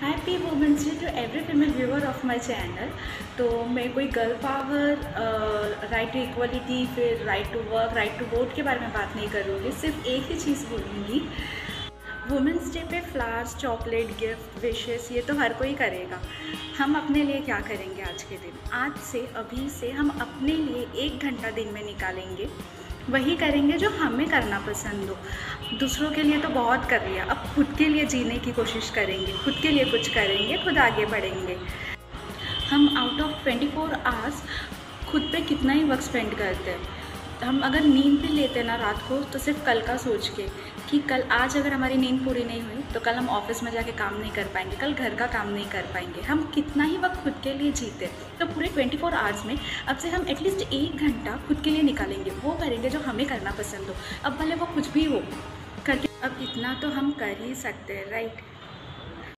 Happy women's day to every female viewer of my channel. तो मैं कोई girl power, right to equality, फिर right to work, right to vote के बारे में बात नहीं करूँगी। सिर्फ एक ही चीज़ बोलूँगी, वुमेंस डे पे फ्लावर्स, चॉकलेट, गिफ्ट, विशेस ये तो हर कोई करेगा। हम अपने लिए क्या करेंगे आज के दिन? आज से, अभी से हम अपने लिए 1 घंटा दिन में निकालेंगे, वही करेंगे जो हमें करना पसंद हो। दूसरों के लिए तो बहुत कर लिया, अब खुद के लिए जीने की कोशिश करेंगे, खुद के लिए कुछ करेंगे, खुद आगे बढ़ेंगे। हम आउट ऑफ 24 आवर्स खुद पे कितना ही वक्त स्पेंड करते हैं। हम अगर नींद भी लेते ना रात को, तो सिर्फ कल का सोच के कि कल, आज अगर हमारी नींद पूरी नहीं हुई तो कल हम ऑफिस में जाके काम नहीं कर पाएंगे, कल घर का काम नहीं कर पाएंगे। हम कितना ही वक्त खुद के लिए जीते, तो पूरे 24 आवर्स में अब से हम एटलीस्ट 1 घंटा खुद के लिए निकालेंगे, वो करेंगे जो हमें करना पसंद हो। अब भले वो कुछ भी हो करके, अब इतना तो हम कर ही सकते हैं, राइट।